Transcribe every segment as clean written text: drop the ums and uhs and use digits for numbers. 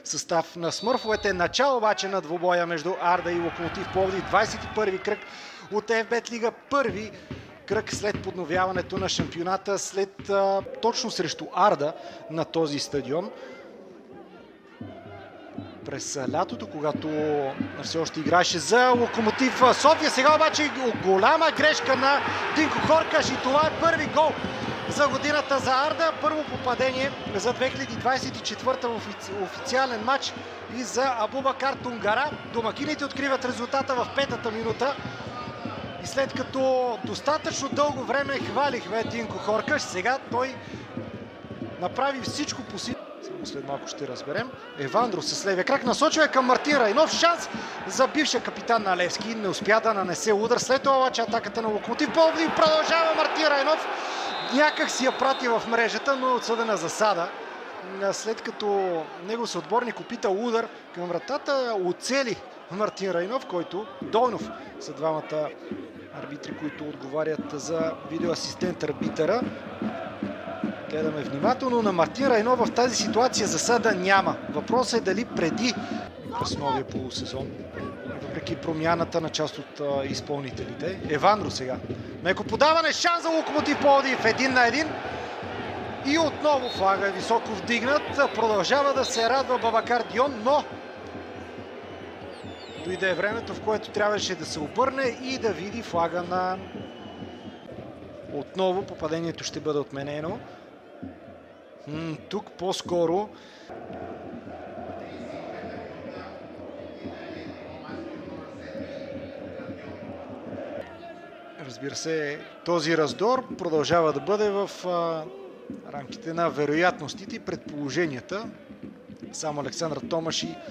състав на Смърфовете. Начало обаче на двубоя между Арда и Локомотив Пловдив. 21-ви кръг от ФБ Лига. Първи кръг след подновяването на шампионата, след точно срещу Арда на този стадион. През лятото, когато все още играеше за Локомотив София. Сега обаче голяма грешка на Динко Хоркаш и това е първи гол за годината за Арда. Първо попадение за 2024 в официален матч и за Абубакар Тунгара. Домакините откриват резултата в 5-та минута. И след като достатъчно дълго време хвалихме Динко Хоркаш, сега той направи всичко по силите. Само след малко ще разберем. Евандро с левия крак насочва към Мартин Райнов. Шанс за бившия капитан на Левски. Не успя да нанесе удар. След това обаче атаката на Локомотив Пловдив продължава. Мартин Райнов някак си я прати в мрежата, но отсъдена засада. След като негов съотборник опита удар към вратата, оцели Мартин Райнов, който Дойнов са двамата арбитри, които отговарят за видеоасистент арбитъра. Гледаме внимателно на Мартин Райнов. В тази ситуация засада няма. Въпросът е дали преди през новия полусезон, въпреки промяната на част от изпълнителите. Евандро сега. Меко подаване, шанс за Локомотив Пловдив 1-1. И отново флага е високо вдигнат. Продължава да се радва Бабакар Дион, но дойде времето, в което трябваше да се обърне и да види флага на... Отново попадението ще бъде отменено. Тук по-скоро разбира се, този раздор продължава да бъде в рамките на вероятностите и предположенията. Само Александър Томаш и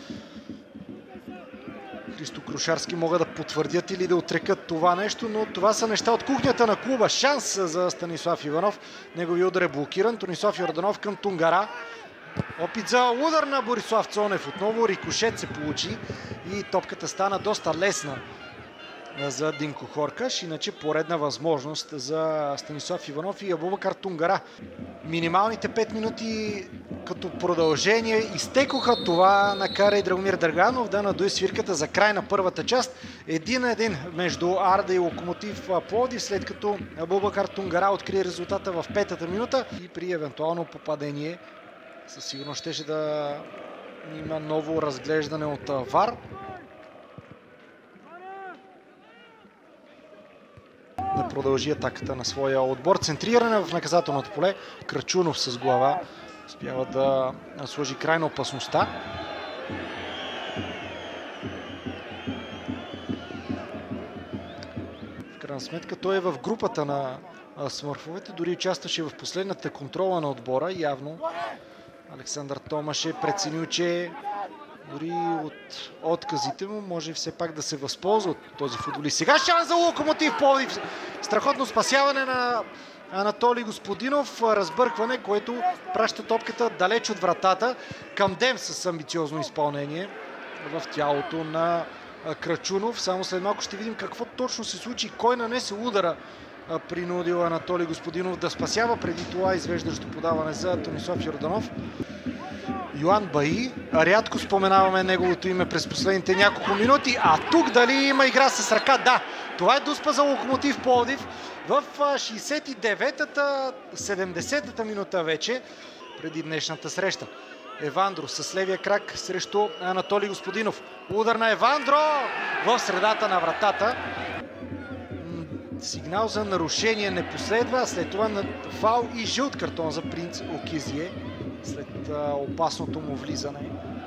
Христо Крушарски могат да потвърдят или да отрекат това нещо, но това са неща от кухнята на клуба. Шанс за Станислав Иванов. Неговият удар е блокиран. Тонислав Йорданов към Тунгара. Опит за удар на Борислав Цонев. Отново рикошет се получи и топката стана доста лесна за Динко Хоркаш. Иначе поредна възможност за Станислав Иванов и Абубакар Тунгара. Минималните 5 минути като продължение изтекоха. Това накара и Драгомир Драганов да надуе свирката за край на първата част. 1-1 между Арда и Локомотив Пловдив, след като Абубакар Тунгара открие резултата в 5-та минута и при евентуално попадение със сигурност щеше да има ново разглеждане от ВАР. Да продължи атаката на своя отбор. Центриране в наказателното поле. Крачунов с глава успява да сложи край на опасността. В крайна сметка той е в групата на Смърфовете. Дори участваше в последната контрола на отбора. Явно Александър Томаш е преценил, че дори от отказите му може все пак да се възползва от този футболист. Сега шанс за Локомотив Пловдив. Страхотно спасяване на Анатолий Господинов. Разбъркване, което праща топката далеч от вратата. Към Дем с амбициозно изпълнение в тялото на Крачунов. Само след малко ще видим какво точно се случи. Кой нанесе удара, принудил Анатолий Господинов да спасява преди това извеждащо подаване за Тонислав Йорданов. Йоан Баи. Рядко споменаваме неговото име през последните няколко минути. А тук дали има игра с ръка? Да, това е дуспа за Локомотив Пловдив в 69-та, 70-та минута вече преди днешната среща. Евандро с левия крак срещу Анатолий Господинов. Удар на Евандро в средата на вратата. Сигнал за нарушение не последва, след това на фаул и жълт картон за Принц Окизие след опасното му влизане.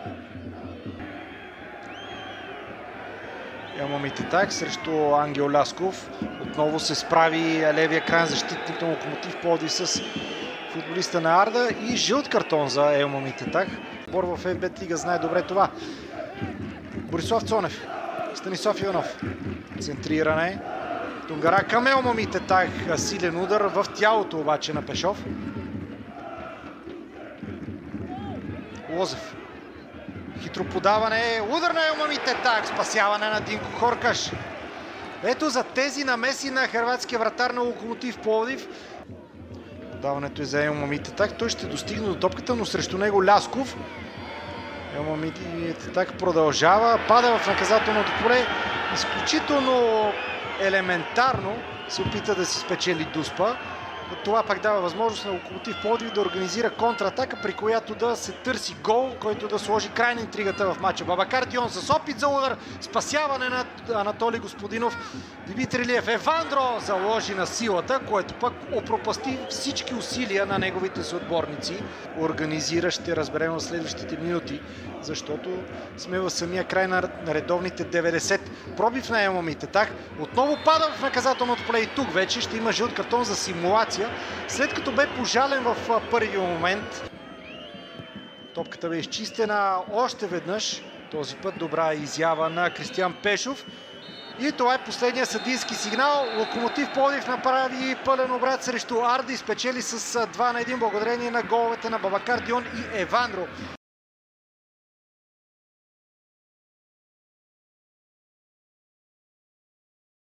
Елмамите так срещу Ангел Лясков. Отново се справи левия крайен защитник на Локомотив Пловдив с футболиста на Арда и жълт картон за Елмамите так. Бор в ФБ Лига знае добре това. Борислав Цонев. Станислав Иванов. Центриране. Тунгара към Елмамите так. Силен удар в тялото обаче на Пешов. Лозев. Хитро подаване. Удар на Елмамите так. Спасяване на Динко Хоркаш. Ето за тези намеси на хърватския вратар на Локомотив Пловдив. Подаването е за Елмамите так. Той ще достигне до топката, но срещу него Лясков. Так продължава, пада в наказателното поле, изключително елементарно се опита да си спечели Дуспа. Това пак дава възможност на Локомотив Пловдив да организира контратака, при която да се търси гол, който да сложи край на интригата в матча. Бабакар Дион с опит за удар, спасяване на Анатолий Господинов. Димитър Илиев, Евандро заложи на силата, което пък опропасти всички усилия на неговите съотборници. Организира, ще разберем в следващите минути, защото сме в самия край на редовните 90. Пробив на Емо Митетах, отново пада в наказателното поле и тук вече ще има жълт картон за симулация, след като бе пожален в първия момент. Топката бе изчистена още веднъж, този път добра изява на Кристиян Пешов. И това е последния съдийски сигнал. Локомотив Пловдив направи пълен обрат срещу Арда и спечели с 2-1 благодарение на головете на Бабакар Дион и Евандро.